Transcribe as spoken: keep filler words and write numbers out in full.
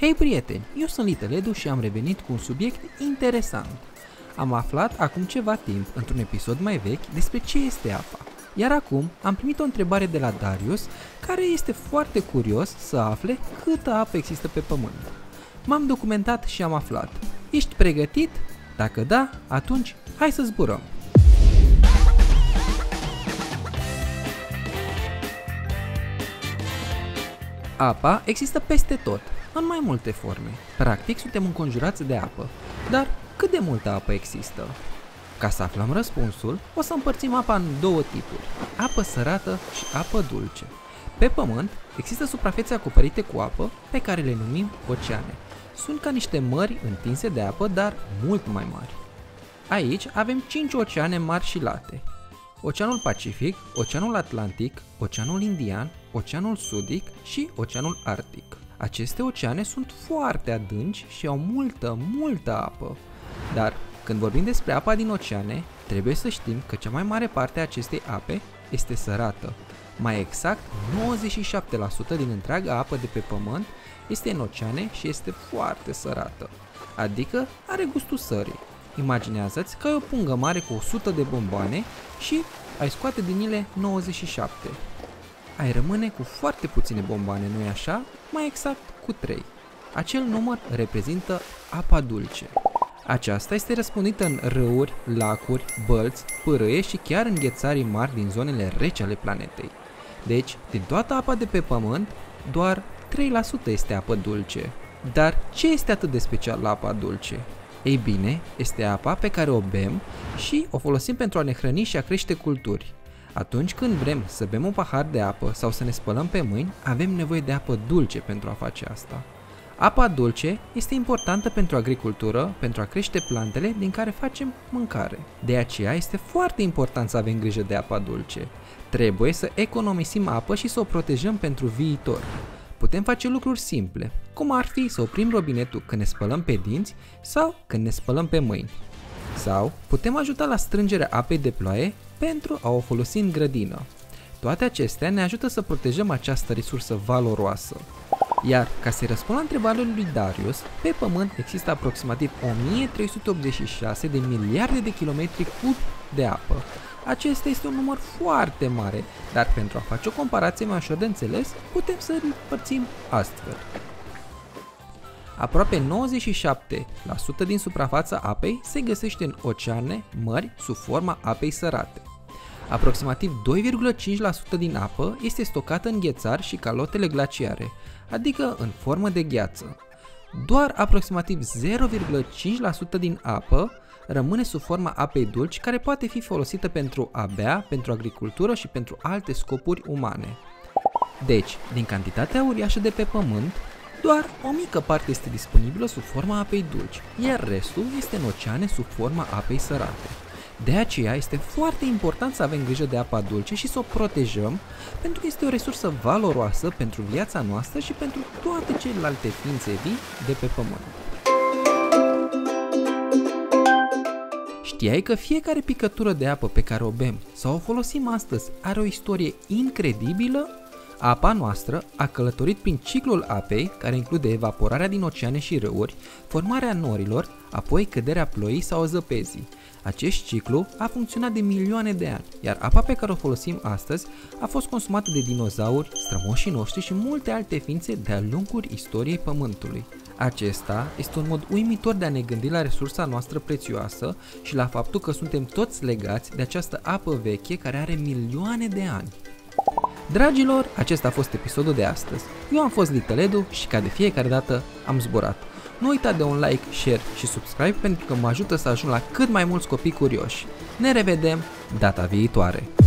Hei prieteni, eu sunt Little Edu și am revenit cu un subiect interesant. Am aflat acum ceva timp, într-un episod mai vechi, despre ce este apa. Iar acum am primit o întrebare de la Darius, care este foarte curios să afle câtă apă există pe pământ. M-am documentat și am aflat. Ești pregătit? Dacă da, atunci hai să zburăm! Apa există peste tot, în mai multe forme. Practic, suntem înconjurați de apă. Dar cât de multă apă există? Ca să aflăm răspunsul, o să împărțim apa în două tipuri, apă sărată și apă dulce. Pe pământ există suprafețe acoperite cu apă, pe care le numim oceane. Sunt ca niște mări întinse de apă, dar mult mai mari. Aici avem cinci oceane mari și late. Oceanul Pacific, Oceanul Atlantic, Oceanul Indian, Oceanul Sudic și Oceanul Arctic. Aceste oceane sunt foarte adânci și au multă, multă apă. Dar când vorbim despre apa din oceane, trebuie să știm că cea mai mare parte a acestei ape este sărată. Mai exact, nouăzeci și șapte la sută din întreaga apă de pe pământ este în oceane și este foarte sărată. Adică are gustul sării. Imaginează-ți că ai o pungă mare cu o sută de bomboane și ai scoate din ele nouăzeci și șapte. Ai rămâne cu foarte puține bomboane, nu-i așa? Mai exact cu trei. Acel număr reprezintă apa dulce. Aceasta este răspândită în râuri, lacuri, bălți, pârâie și chiar în ghețarii mari din zonele reci ale planetei. Deci, din toată apa de pe pământ, doar trei la sută este apă dulce. Dar ce este atât de special la apa dulce? Ei bine, este apa pe care o bem și o folosim pentru a ne hrăni și a crește culturi. Atunci când vrem să bem un pahar de apă sau să ne spălăm pe mâini, avem nevoie de apă dulce pentru a face asta. Apa dulce este importantă pentru agricultură, pentru a crește plantele din care facem mâncare. De aceea este foarte important să avem grijă de apa dulce. Trebuie să economisim apă și să o protejăm pentru viitor. Putem face lucruri simple, cum ar fi să oprim robinetul când ne spălăm pe dinți sau când ne spălăm pe mâini. Sau putem ajuta la strângerea apei de ploaie pentru a o folosi în grădină. Toate acestea ne ajută să protejăm această resursă valoroasă. Iar ca să-i răspund la întrebarea lui Darius, pe pământ există aproximativ o mie trei sute optzeci și șase de miliarde de kilometri cubi de apă. Acesta este un număr foarte mare, dar pentru a face o comparație mai ușor de înțeles, putem să îl împărțim astfel. Aproape nouăzeci și șapte la sută din suprafața apei se găsește în oceane, mări, sub forma apei sărate. Aproximativ doi virgulă cinci la sută din apă este stocată în ghețari și calotele glaciare, adică în formă de gheață. Doar aproximativ zero virgulă cinci la sută din apă rămâne sub forma apei dulci, care poate fi folosită pentru a bea, pentru agricultură și pentru alte scopuri umane. Deci, din cantitatea uriașă de pe pământ, doar o mică parte este disponibilă sub forma apei dulci, iar restul este în oceane sub forma apei sărate. De aceea este foarte important să avem grijă de apa dulce și să o protejăm, pentru că este o resursă valoroasă pentru viața noastră și pentru toate celelalte ființe vii de pe pământ. Știai că fiecare picătură de apă pe care o bem sau o folosim astăzi are o istorie incredibilă? Apa noastră a călătorit prin ciclul apei, care include evaporarea din oceane și râuri, formarea norilor, apoi căderea ploii sau zăpezii. Acest ciclu a funcționat de milioane de ani, iar apa pe care o folosim astăzi a fost consumată de dinozauri, strămoșii noștri și multe alte ființe de-a lungul istoriei Pământului. Acesta este un mod uimitor de a ne gândi la resursa noastră prețioasă și la faptul că suntem toți legați de această apă veche care are milioane de ani. Dragilor, acesta a fost episodul de astăzi. Eu am fost Little Edu și ca de fiecare dată am zburat. Nu uita de un like, share și subscribe pentru că mă ajută să ajung la cât mai mulți copii curioși. Ne revedem data viitoare!